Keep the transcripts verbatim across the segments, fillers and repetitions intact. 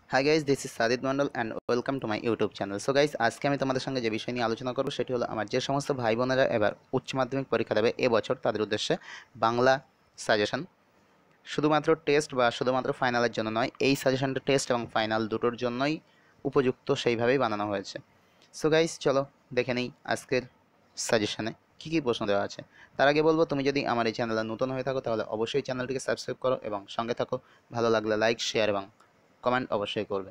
High guys, this is Sadid Mondal and welcome to my YouTube channel. So guys, আজকে আমি তোমাদের সঙ্গে যে বিষয় নিয়ে আলোচনা করবো সেটি হলো আমার যে সমস্ত ভাই বোনেরা এবার উচ্চ মাধ্যমিক পরীক্ষা দেবে এবছর, তাদের উদ্দেশ্যে বাংলা সাজেশন। শুধুমাত্র টেস্ট বা শুধুমাত্র ফাইনালের জন্য নয়, এই সাজেশনটা টেস্ট এবং ফাইনাল দুটোর জন্যই উপযুক্ত, সেইভাবেই বানানো হয়েছে। সো গাইজ, চলো দেখে নিই আজকের সাজেশনে কী কী প্রশ্ন দেওয়া আছে। তার আগে বলবো, তুমি যদি আমার এই চ্যানেলে নতুন হয়ে থাকো তাহলে অবশ্যই চ্যানেলটিকে সাবস্ক্রাইব করো এবং সঙ্গে থাকো। ভালো লাগলে লাইক, শেয়ার এবং কমেন্ট অবশ্যই করবে।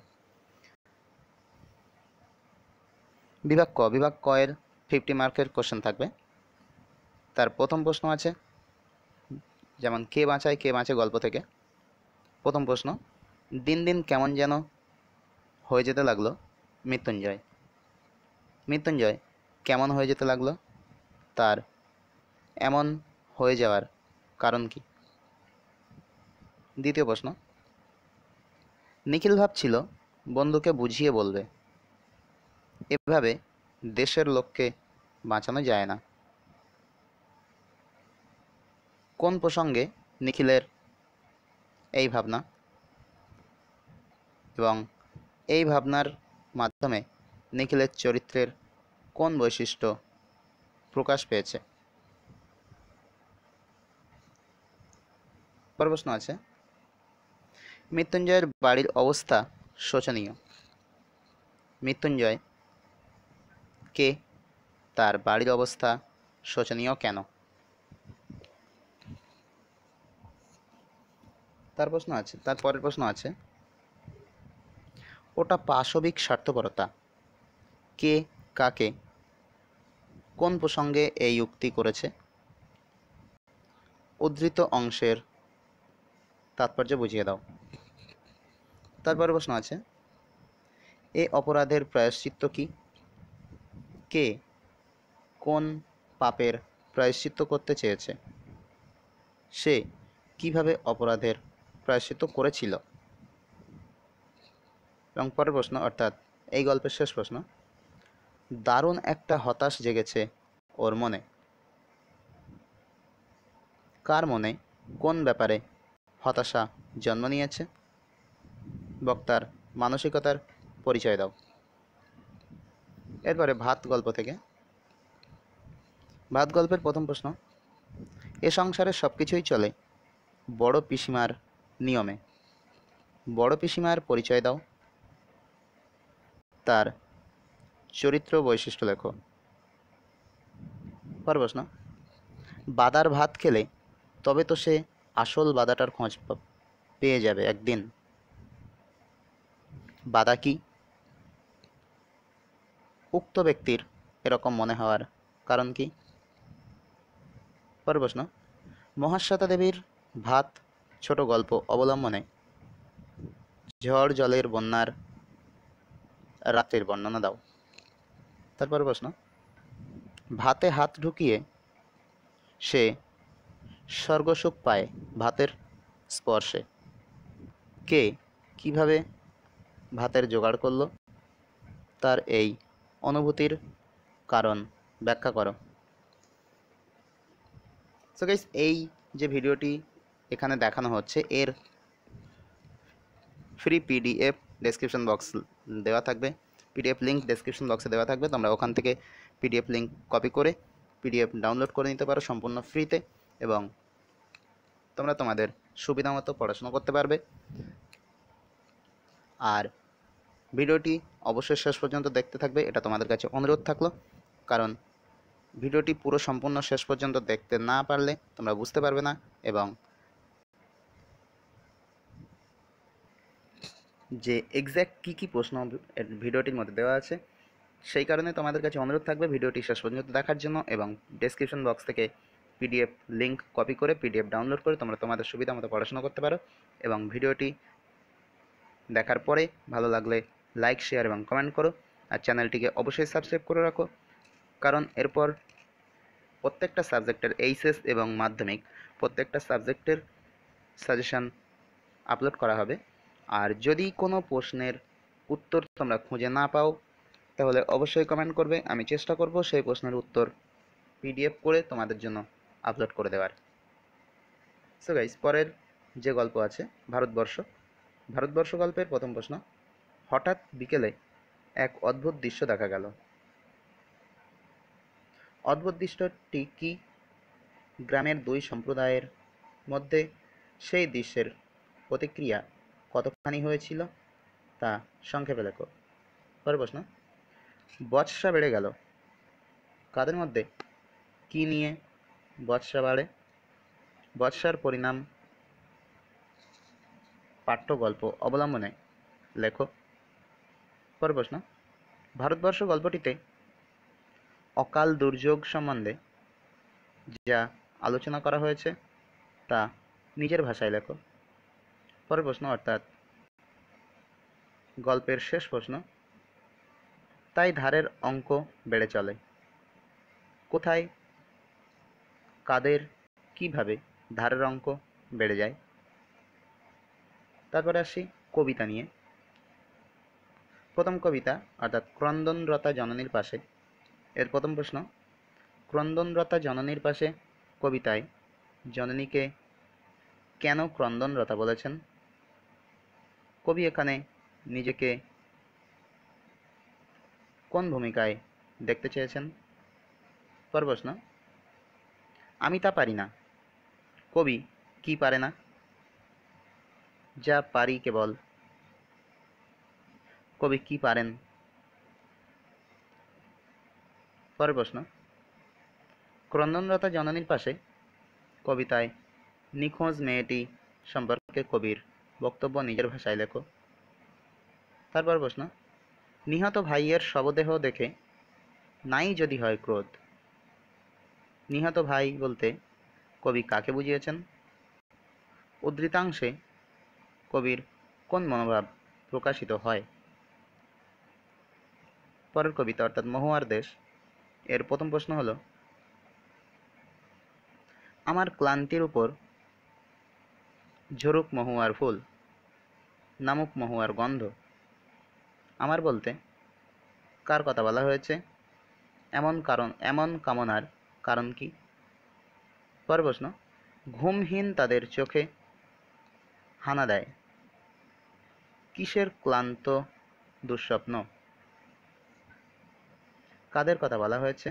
বিভাগ ক বিভাগ ক এর ফিফটি মার্কের কোশ্চেন থাকবে। তার প্রথম প্রশ্ন আছে, যেমন কে বাঁচায় কে বাঁচে গল্প থেকে। প্রথম প্রশ্ন, দিন দিন কেমন যেন হয়ে যেতে লাগলো মৃত্যুঞ্জয়। মৃত্যুঞ্জয় কেমন হয়ে যেতে লাগলো, তার এমন হয়ে যাওয়ার কারণ কি। দ্বিতীয় প্রশ্ন, নিখিল ভাবছিল বন্ধুকে বুঝিয়ে বলবে, এভাবে দেশের লোককে বাঁচানো যায় না। কোন প্রসঙ্গে নিখিলের এই ভাবনা, এবং এই ভাবনার মাধ্যমে নিখিলের চরিত্রের কোন বৈশিষ্ট্য প্রকাশ পেয়েছে। পরের প্রশ্ন আছে, মৃত্যুঞ্জয়ের বাড়ির অবস্থা শোচনীয়। মৃত্যুঞ্জয় কে, তার বাড়ির অবস্থা শোচনীয় কেন। তার প্রশ্ন আছে তার পরের প্রশ্ন আছে, ওটা পাশবিক স্বার্থপরতা। কে কাকে কোন প্রসঙ্গে এই উক্তি করেছে। উদ্ধৃত অংশের তাৎপর্য বুঝিয়ে দাও। তারপরে প্রশ্ন আছে, এ অপরাধের প্রায়শ্চিত্ত কি। কে কোন পাপের প্রায়শ্চিত্ত করতে চেয়েছে। সে কিভাবে অপরাধের প্রায়শ্চিত্ত করেছিল। এবং পরের প্রশ্ন, অর্থাৎ এই গল্পের শেষ প্রশ্ন, দারুণ একটা হতাশ জেগেছে ওর মনে। কার মনে কোন ব্যাপারে হতাশা জন্ম নিয়েছে। বক্তার মানসিকতার পরিচয় দাও। এরপরে ভাত গল্প থেকে। ভাত গল্পের প্রথম প্রশ্ন, এ সংসারে সব কিছুই চলে বড় পিসিমার নিয়মে। বড় পিসিমার পরিচয় দাও। তার চরিত্র বৈশিষ্ট্য লেখো। পরের প্রশ্ন, বাদার ভাত খেলে তবে তো সে আসল বাদাটার খোঁজ পেয়ে যাবে একদিন। বাদা কি। উক্ত ব্যক্তির এরকম মনে হওয়ার কারণ কি। পরের প্রশ্ন, মহাশ্বেতা দেবীর ভাত ছোট গল্প অবলম্বনে ঝড় জলের বন্যার রাত্রির বর্ণনা দাও। তারপর প্রশ্ন, ভাতে হাত ঢুকিয়ে সে স্বর্গসুখ পায় ভাতের স্পর্শে। কে কিভাবে ভাতের জোগাড় করলো, তার এই অনুভূতির কারণ ব্যাখ্যা করো। সো গাইস, এই যে ভিডিওটি এখানে দেখানো হচ্ছে এর ফ্রি পিডিএফ ডেসক্রিপশন বক্স দেওয়া থাকবে। পিডিএফ লিঙ্ক ডেসক্রিপশন বক্সে দেওয়া থাকবে। তোমরা ওখান থেকে পিডিএফ লিঙ্ক কপি করে পিডিএফ ডাউনলোড করে নিতে পারো সম্পূর্ণ ফ্রিতে, এবং তোমরা তোমাদের সুবিধা মতো পড়াশোনা করতে পারবে। আর ভিডিওটি অবশ্যই শেষ পর্যন্ত দেখতে থাকবে, এটা তোমাদের কাছে অনুরোধ থাকলো। কারণ ভিডিওটি পুরো সম্পূর্ণ শেষ পর্যন্ত দেখতে না পারলে তোমরা বুঝতে পারবে না, এবং যে এক্স্যাক্ট কী কী প্রশ্ন ভিডিওটির মধ্যে দেওয়া আছে সেই কারণে তোমাদের কাছে অনুরোধ থাকবে ভিডিওটি শেষ পর্যন্ত দেখার জন্য, এবং ডেসক্রিপশন বক্স থেকে পিডিএফ লিঙ্ক কপি করে পিডিএফ ডাউনলোড করে তোমরা তোমাদের সুবিধা মতো পড়াশোনা করতে পারো। এবং ভিডিওটি দেখার পরে ভালো লাগলে লাইক, শেয়ার এবং কমেন্ট করো। আর চ্যানেলটিকে অবশ্যই সাবস্ক্রাইব করে রাখো, কারণ এরপর প্রত্যেকটা সাবজেক্টের এইচএস এবং মাধ্যমিক প্রত্যেকটা সাবজেক্টের সাজেশান আপলোড করা হবে। আর যদি কোনো প্রশ্নের উত্তর তোমরা খুঁজে না পাও তাহলে অবশ্যই কমেন্ট করবে, আমি চেষ্টা করব সেই প্রশ্নের উত্তর পিডিএফ করে তোমাদের জন্য আপলোড করে দেওয়ার। সো গাইস, পরের যে গল্প আছে ভারতবর্ষ। ভারতবর্ষ গল্পের প্রথম প্রশ্ন, হঠাৎ বিকেলে এক অদ্ভুত দৃশ্য দেখা গেল। অদ্ভুত দৃশ্যটি কি? গ্রামের দুই সম্প্রদায়ের মধ্যে সেই দৃশ্যের প্রতিক্রিয়া কতখানি হয়েছিল তা সংক্ষেপে লেখো। পরের প্রশ্ন, বচসা বেড়ে গেল কাদের মধ্যে? কি নিয়ে বচসা বাড়ে? বচসার পরিণাম পাঠ্য গল্প অবলম্বনে লেখো। পরের প্রশ্ন, ভারতবর্ষ গল্পটিতে অকাল দুর্যোগ সম্বন্ধে যা আলোচনা করা হয়েছে তা নিজের ভাষায় লেখো। পরের প্রশ্ন অর্থাৎ গল্পের শেষ প্রশ্ন, তাই ধারের অঙ্ক বেড়ে চলে। কোথায়, কাদের, কিভাবে ধারের অঙ্ক বেড়ে যায়? তারপরে আসি কবিতা নিয়ে। প্রথম কবিতা অর্থাৎ ক্রন্দনরতা জননীর পাশে। এর প্রথম প্রশ্ন, ক্রন্দনরতা জননীর পাশে কবিতায় জননীকে কেন ক্রন্দনরতা বলেছেন? কবি এখানে নিজেকে কোন ভূমিকায় দেখতে চেয়েছেন? পরের প্রশ্ন, আমি তা পারি না, কবি কি পারে না? যা পারি কেবল, কবি কি পারেন? পরের প্রশ্ন, ক্রন্দনরতা জননীর পাশে কবিতায় নিখোঁজ মেয়েটি সম্পর্কে কবির বক্তব্য নিজের ভাষায় লেখো। তারপর প্রশ্ন, নিহত ভাইয়ের শবদেহ দেখে নাই যদি হয় ক্রোধ। নিহত ভাই বলতে কবি কাকে বুঝিয়েছেন? উদ্ধৃতাংশে কবির কোন মনোভাব প্রকাশিত হয়? পরের কবিতা অর্থাৎ মহুয়ার দেশ। এর প্রথম প্রশ্ন হল, আমার ক্লান্তির উপর ঝরুক মহুয়ার ফুল, নামুক মহুয়ার গন্ধ। আমার বলতে কার কথা বলা হয়েছে? এমন কারণ এমন কামনার কারণ কি? পরের প্রশ্ন, ঘুমহীন তাদের চোখে হানা দেয় কিসের ক্লান্ত দুঃস্বপ্ন? কাদের কথা বলা হয়েছে?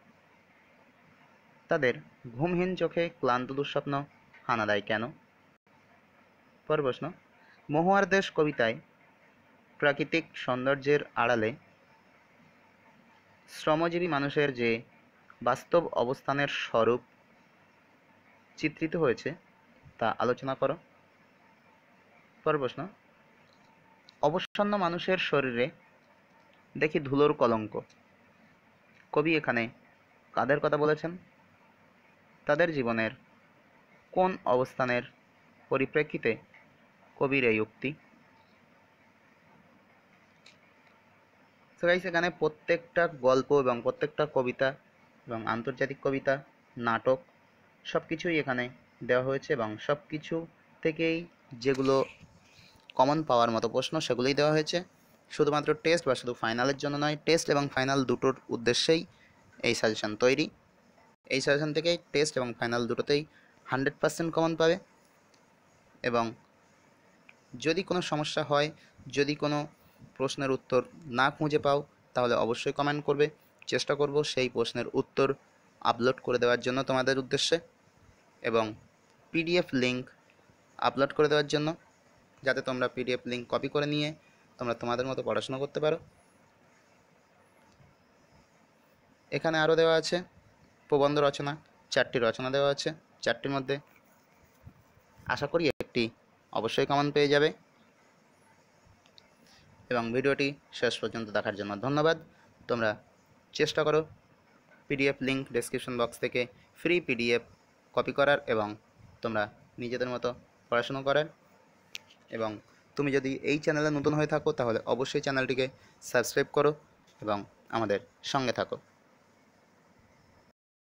তাদের ঘুমহীন চোখে ক্লান্ত দুঃস্বপ্ন হানা দেয় কেন? পরের প্রশ্ন, মহুয়ার দেশ কবিতায় প্রাকৃতিক সৌন্দর্যের আড়ালে শ্রমজীবী মানুষের যে বাস্তব অবস্থানের স্বরূপ চিত্রিত হয়েছে তা আলোচনা করো। পরের প্রশ্ন, অবসন্ন মানুষের শরীরে দেখি ধুলোর কলঙ্ক। কবি এখানে কাদের কথা বলেছেন? তাদের জীবনের কোন অবস্থানের পরিপ্রেক্ষিতে কবির এই উক্তি? গাইস, এখানে প্রত্যেকটা গল্প এবং প্রত্যেকটা কবিতা এবং আন্তর্জাতিক কবিতা, নাটক সব কিছুই এখানে দেওয়া হয়েছে এবং সব কিছু থেকেই যেগুলো কমন পাওয়ার মতো প্রশ্ন সেগুলোই দেওয়া হয়েছে। শুধুমাত্র টেস্ট বা শুধু ফাইনালের জন্য নয়, টেস্ট এবং ফাইনাল দুটোর উদ্দেশ্যেই এই সাজেশন তৈরি। এই সাজেশন থেকেই টেস্ট এবং ফাইনাল দুটোতেই হান্ড্রেড পার্সেন্ট কমন পাবে। এবং যদি কোনো সমস্যা হয়, যদি কোনো প্রশ্নের উত্তর না খুঁজে পাও, তাহলে অবশ্যই কমেন্ট করবে। চেষ্টা করব সেই প্রশ্নের উত্তর আপলোড করে দেওয়ার জন্য তোমাদের উদ্দেশ্যে, এবং পিডিএফ লিঙ্ক আপলোড করে দেওয়ার জন্য, যাতে তোমরা পিডিএফ লিঙ্ক কপি করে নিয়ে তোমরা তোমাদের মতো পড়াশোনা করতে পারো। এখানে আরও দেওয়া আছে প্রবন্ধ রচনা, চারটি রচনা দেওয়া আছে। চারটির মধ্যে আশা করি একটি অবশ্যই কমন পেয়ে যাবে। এবং ভিডিওটি শেষ পর্যন্ত দেখার জন্য ধন্যবাদ। তোমরা চেষ্টা করো পিডিএফ লিঙ্ক ডেসক্রিপশন বক্স থেকে ফ্রি পিডিএফ কপি করার এবং তোমরা নিজেদের মতো পড়াশুনো করার। এবং তুমি যদি এই চ্যানেলে নতুন হয়ে থাকো তাহলে অবশ্যই চ্যানেলটিকে সাবস্ক্রাইব করো এবং আমাদের সঙ্গে থাকো।